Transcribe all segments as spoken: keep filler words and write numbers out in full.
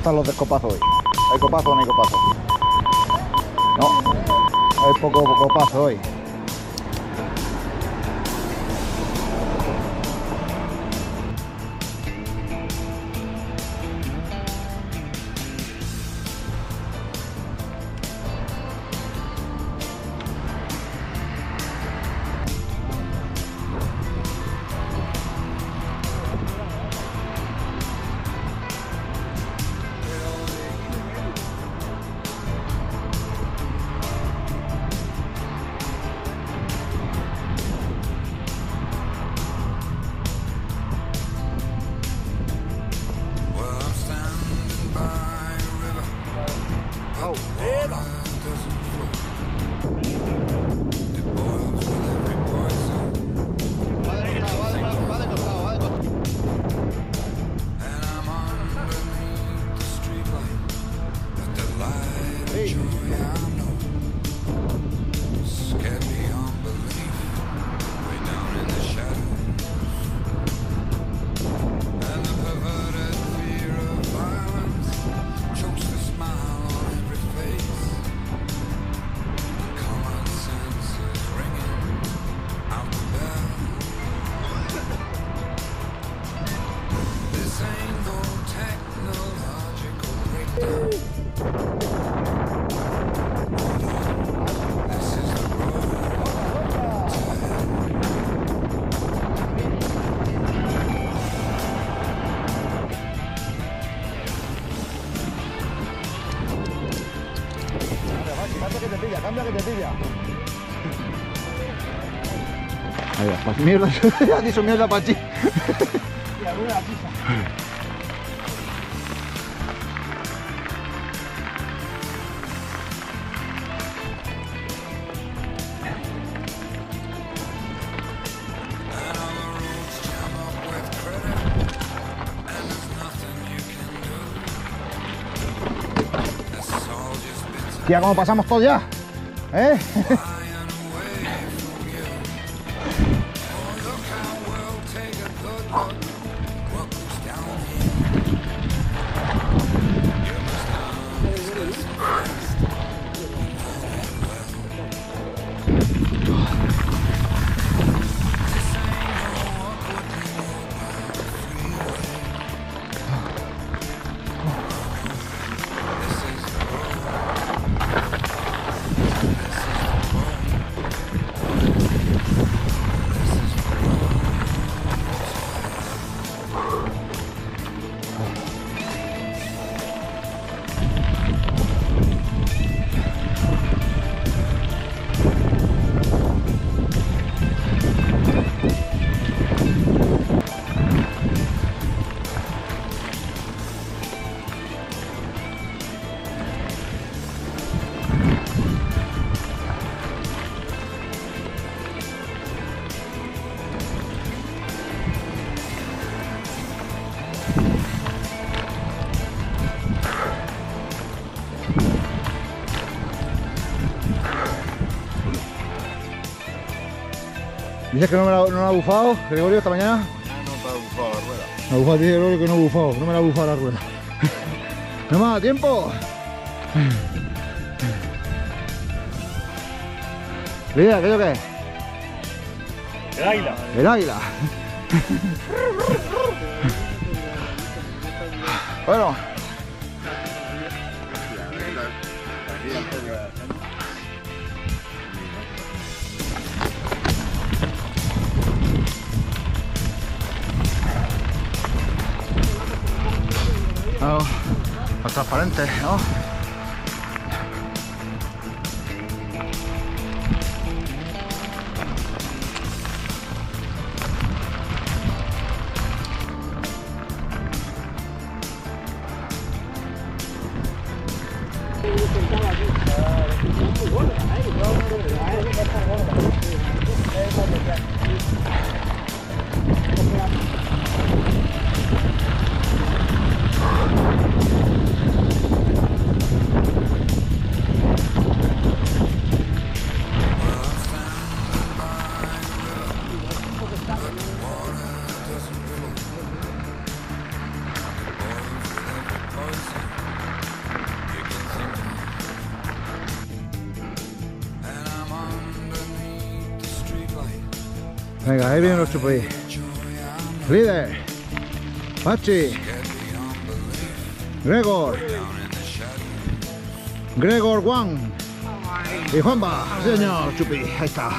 están los descopazos hoy? ¿Hay copazo o no hay copazo? No, hay poco, poco copazo hoy. Cambia que te pilla. Ahí va, pues mierda, ha dicho mierda para ti. Y alguna pizza. Tía, ¿cómo pasamos todo ya? ¿Eh? ¿Dices que no me la, no me la ha bufado, Gregorio, esta mañana? No, no te ha bufado la rueda. Me ha bufado, dice Gregorio que no ha bufado, no me la ha bufado la rueda. ¡No me ha dado tiempo! Mira, ¿aquello qué es? El águila. El águila. Bueno. Oh, los transparentes, ¿no? Poison. Venga, ahí vienen los chupis. Líder. Pachi. Gregor. Gregor Juan. Y Juanba. Señor Chupi. Ahí está.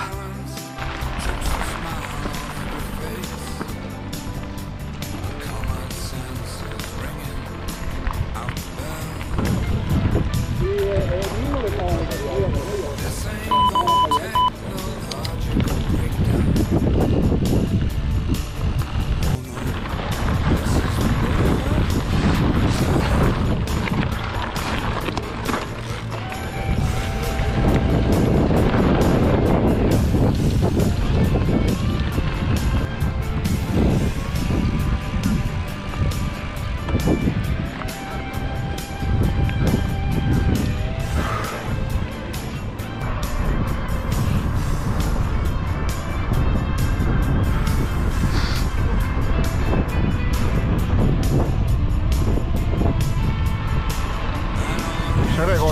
Gregor.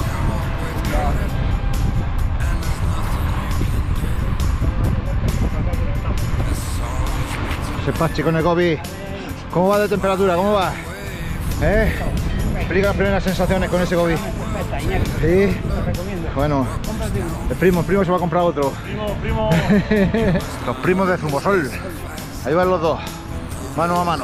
Ese Pachi con el Gobi. ¿Cómo va de temperatura? ¿Cómo va? ¿Eh? Explica las primeras sensaciones con ese Gobi. Sí. Bueno, el primo, el primo se va a comprar otro. Primo, primo. Los primos de Zumosol. Ahí van los dos, mano a mano.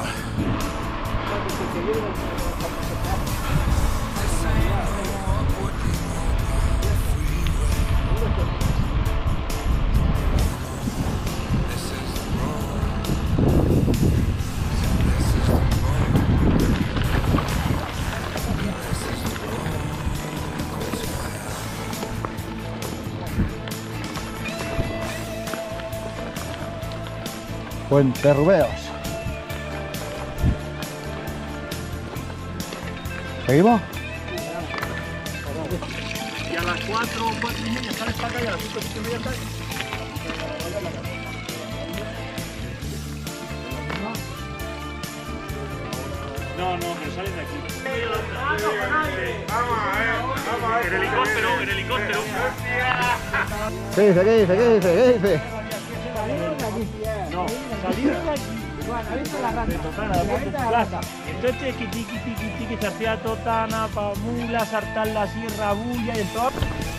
Puente Rubeos. ¿Seguimos? Y a las cuatro, cuatro y media sales para acá y a las cinco, cinco y media sales. No, no, pero sales de aquí. Vamos a ver, vamos a ver. El helicóptero, el helicóptero. ¿Qué dice? ¿Qué dice? ¿Qué dice? ¿Qué dice? No, salir de aquí. De Totana, de Puerto Plaza. Entonces tiqui tiqui tiqui tiqui se hacía Totana, Pamula, Sartán, la Sierra, Bulla y el todo.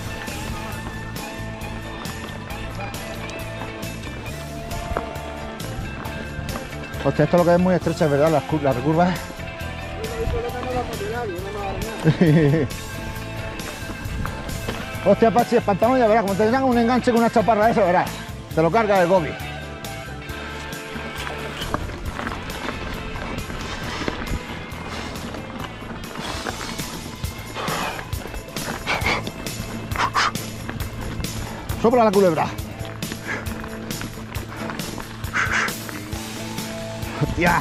Hostia, esto es lo que es muy estrecha, es verdad, las, cur las curvas. Hostia, Pachi, espantamos ya verás, como te tengan un enganche con una chaparra de eso, verás. Te lo carga el Gobi. Sopla la culebra. Hostia.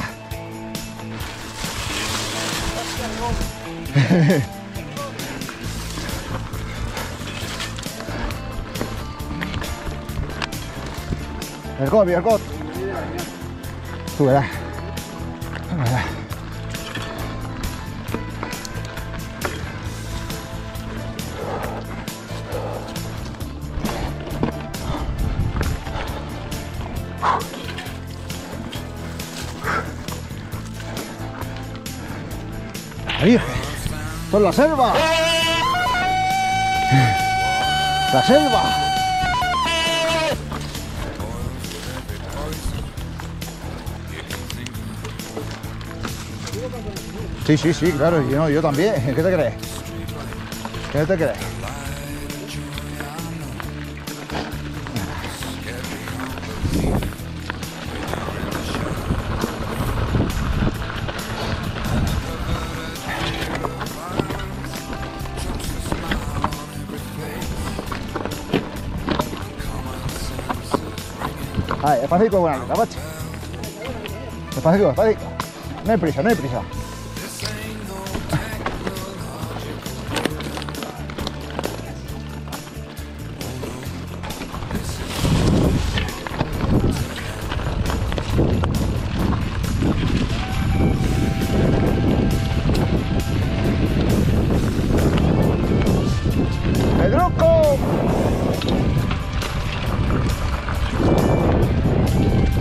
El Gobi, el Gobi. Tú verás. Verás. Ahí, esto es la selva. La selva. Sí, sí, sí, claro, yo, no, yo también. ¿Qué te crees? ¿Qué te crees? Ay, despacito, buena letra, Pachi. Despacito, despacito. No hay prisa, no hay prisa. ¡Pedroco!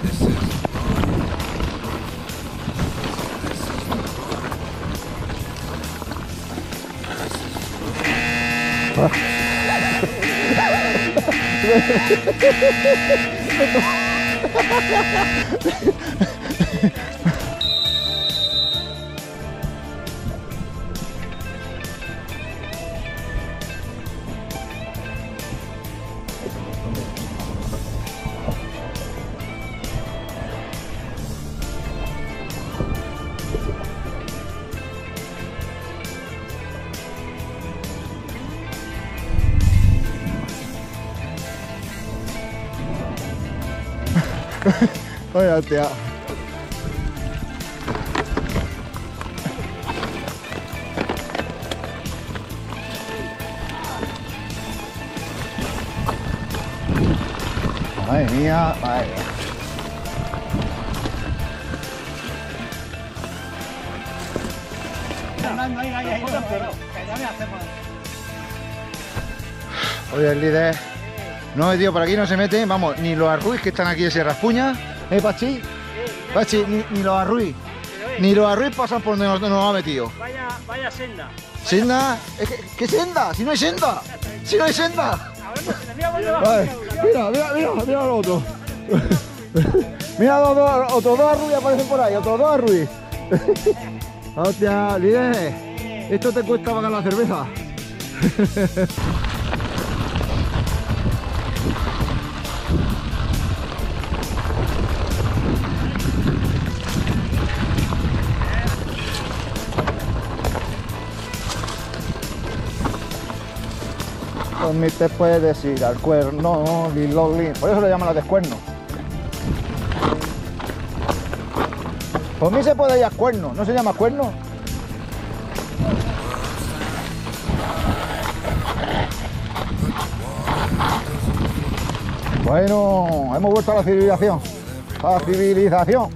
Oye, hostia. Madre mía, madre mía. Oye, el líder. No, tío, por aquí no se mete, vamos, ni los arruis que están aquí de Sierra Espuña, ¿eh, Pachi? Pachi, ni, ni los arruis, ni los arruis pasan por donde nos, nos ha metido. Vaya, vaya senda. ¿Senda? Es que, ¿qué senda? Si no hay senda, si no hay senda. Vale, mira, mira, mira, mira los otros. Mira los dos, otros dos arruis aparecen por ahí, otros dos arruis. Hostia, líder, esto te cuesta pagar la cerveza. Por mí te puedes ir al cuerno, lilolín. Por eso le llaman la descuerno. Por mí se puede ir al cuerno, ¿no se llama cuerno? Bueno, hemos vuelto a la civilización. A la civilización.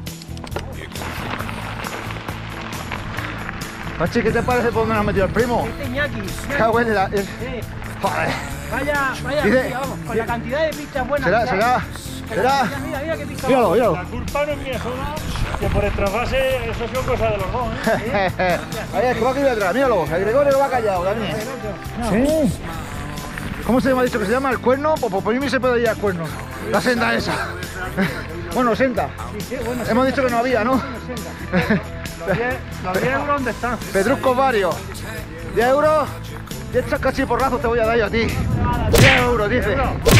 Pachi, ¿qué te parece por dónde nos ha metido el primo? Este Iñaki. Cago en la... el- Sí. Joder. Vaya, vaya, Dice- tía, vamos, con la cantidad de pistas buenas. Será, que hay. será, Pero será. Mira, mira, mira qué pista. Míralo, míralo. La culpa no es mía sola, que por extrafase eso es cosa de los dos, ¿eh? Ahí es que va aquí detrás, míralo. El Gregorio lo va callado también. Sí. ¿Cómo se me ha dicho que se llama el cuerno? Pues por mí se puede ir al cuerno. La senda esa. Bueno, senda. Sí, sí, bueno, Hemos dicho que no había, ¿no? Los diez euros, ¿dónde están? Pedruscos varios. diez euros. diez cachiporrazos te voy a dar yo a ti. diez euros, dice.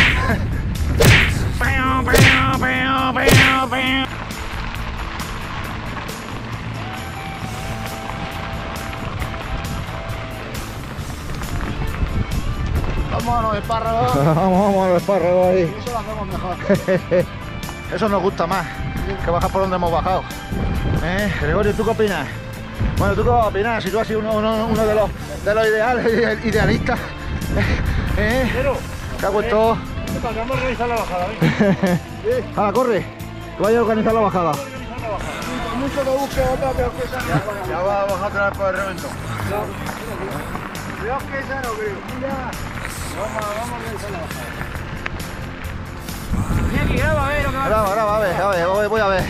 Vamos a los espárragos. Vamos, vamos a los espárragos ahí. Eso lo hacemos mejor. Eso nos gusta más que bajar por donde hemos bajado. ¿Eh? Gregorio, ¿tú qué opinas? Bueno, ¿tú qué vas a opinar? Si tú has sido uno, uno, uno de los de los ideales, idealistas. ¿Eh? Pero, ¿Qué ha puesto? vamos a organizar la bajada, ¿eh? Hala, corre. Que vaya a organizar la bajada. Mucho que busque otra, pero que esa no. Ya va a bajar otra vez por el revento. Creo que esa no creo. Mira. Vamos, vamos a organizar la bajada. Iñaki, graba, a ver lo que va a hacer. Graba, graba, a ver, a ver, voy, voy a ver.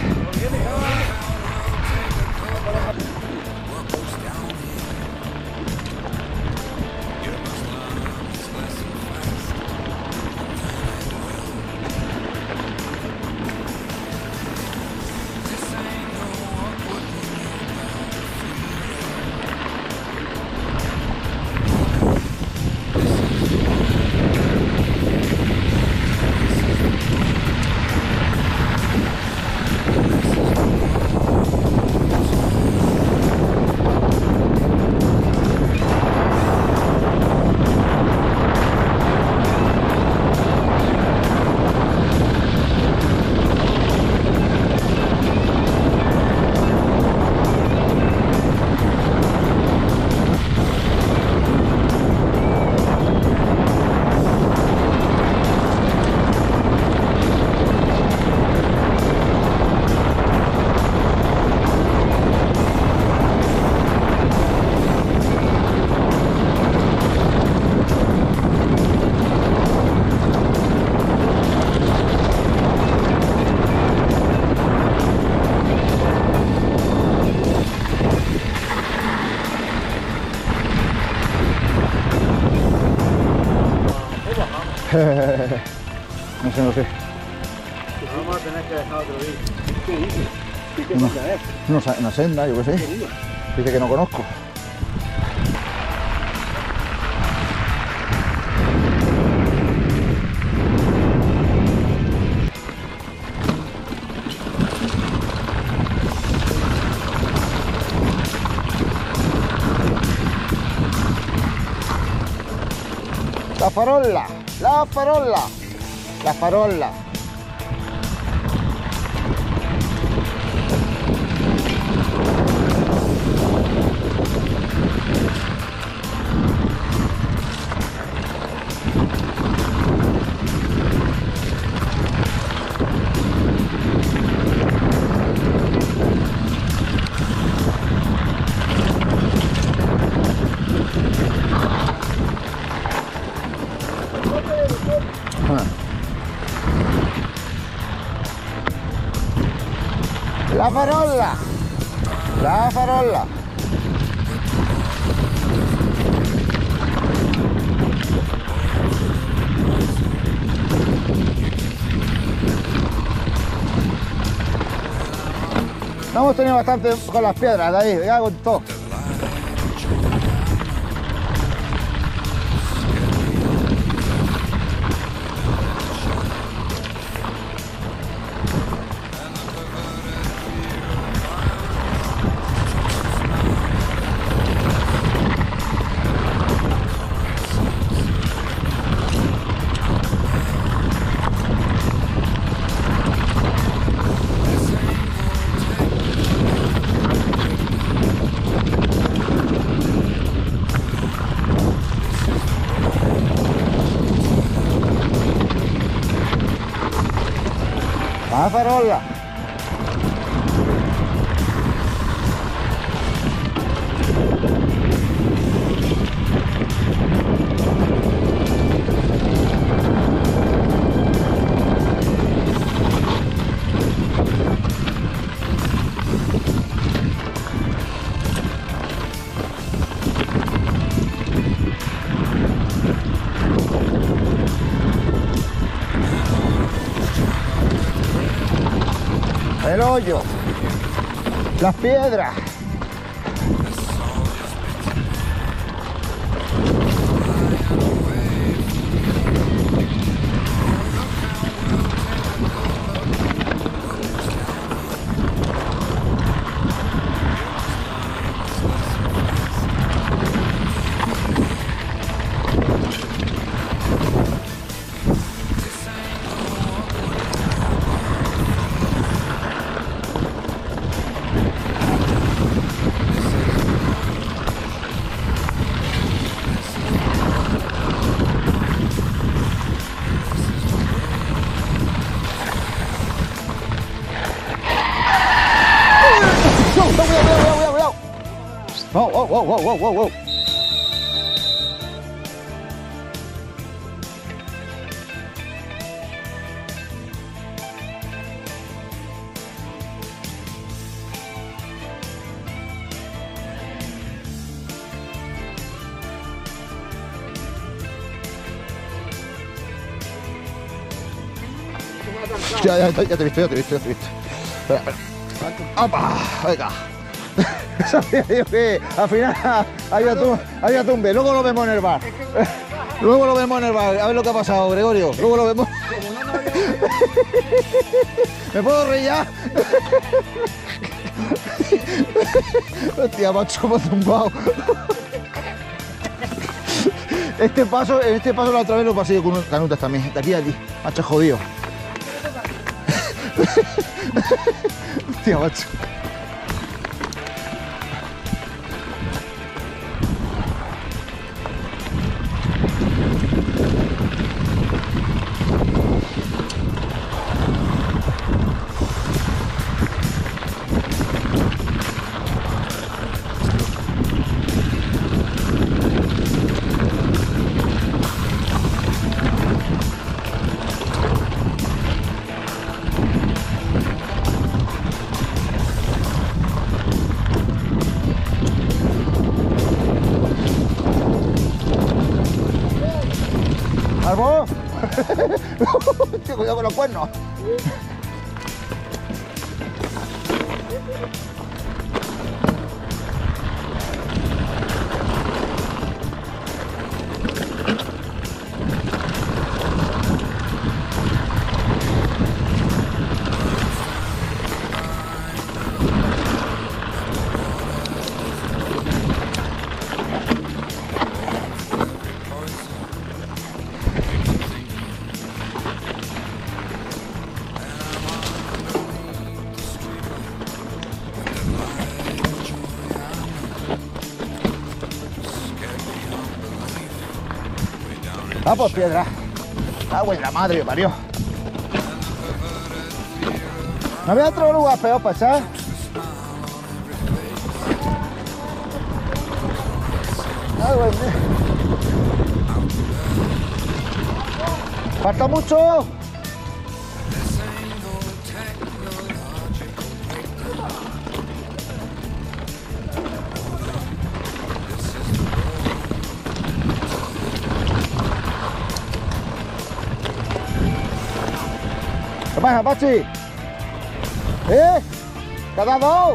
No sé, no sé. Vamos a tener que dejar otro día. ¿Qué dices? ¿Qué te No. pasa, eh? No sé, una senda, yo qué sé. Dice que no conozco. La farola, la farola, la farola. La farola, la farola. No hemos tenido bastante con las piedras de ahí, ya con todo. La farola. El hoyo, las piedras. Wow, wow, wow, wow, wow, wow, wow. Ya, ya, ya te he visto, ya te he visto, ya te he visto. Espera, espera. ¡Opa! Venga. Sabía yo que al final había, tum había tumbe. Luego lo vemos en el bar. Luego lo vemos en el bar. A ver lo que ha pasado, Gregorio. Luego lo vemos. ¿Me puedo reír ya? Hostia, macho, me ha tumbado. Este paso, en este paso la otra vez lo pasé yo con canutas también. De aquí a aquí. Macho, jodido. Hostia, macho. Tío, cuidado con los cuernos. Ah, pues piedra. Agua en la madre que parió. ¿No había otro lugar peor para echar? Ay, güey. ¿Falta mucho? ¿Qué pasa, Pachi? ¿Eh? ¿Qué ha dado?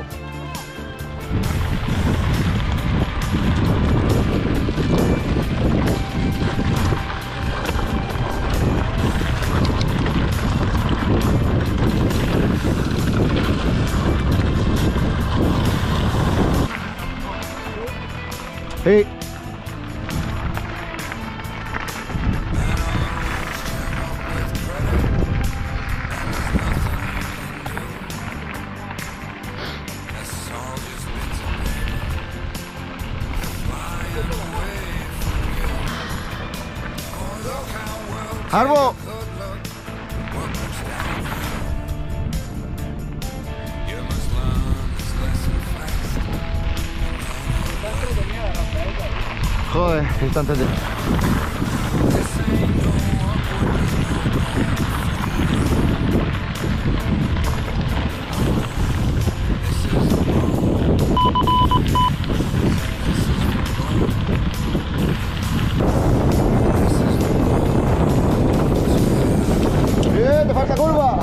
Sí. ¡Arbo! Joder, qué instante de... ¡Bien! ¡Te falta curva!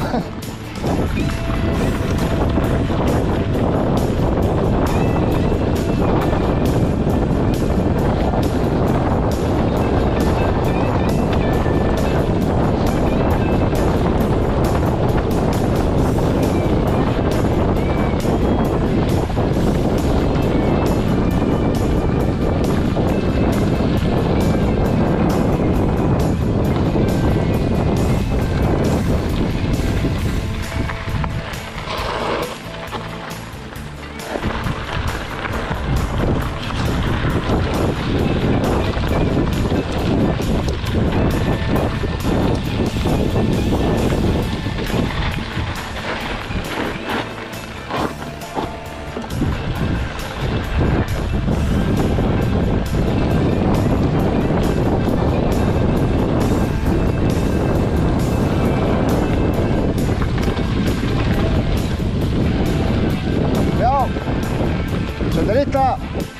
¡Senderista!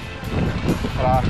Hola.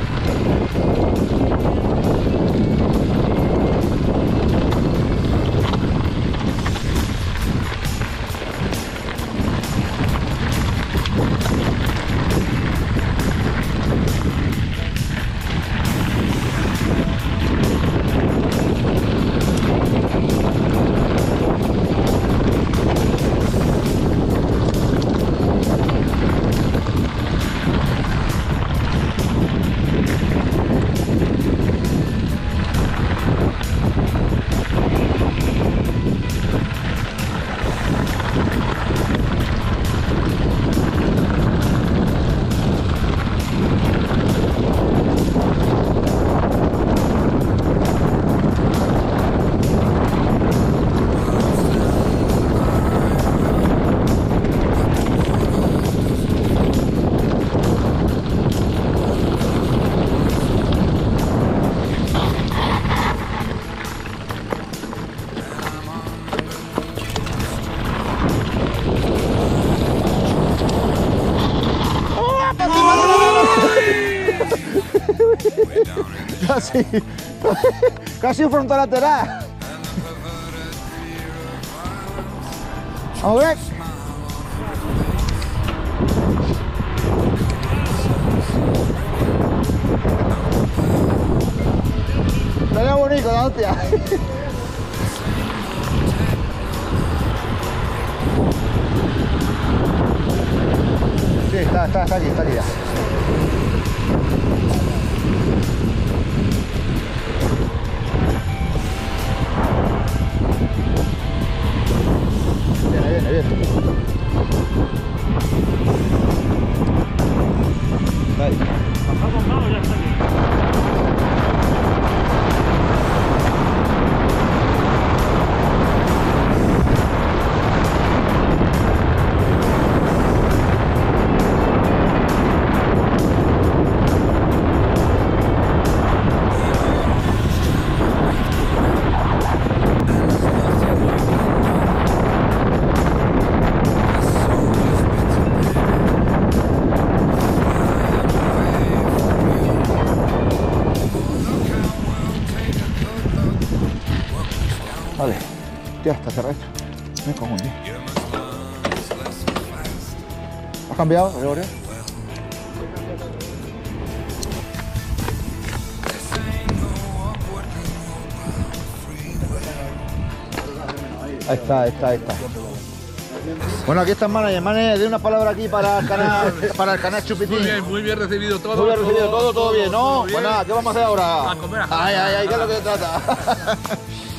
Casi, casi un frontolateral. Vamos, Greg. Estaría bonito la hostia. Sí, está, está, está aquí, está aquí ya. Viene, viene, viene. Ahí. Bajamos más o ya está aquí. Vale, ya está cerrado esto. Me cago en Dios. ¿Has cambiado, Gregorio? Ahí está, ahí está, ahí está. Bueno, aquí está el manager. Manager, de una palabra aquí para el canal, para el canal Chupitín. Muy bien, muy bien recibido todo. Muy bien recibido todo, todo bien, ¿no? todo bien. Bueno, ¿qué vamos a hacer ahora? A comer, a Ay, ay, ay, ¿qué es lo que comer. se trata?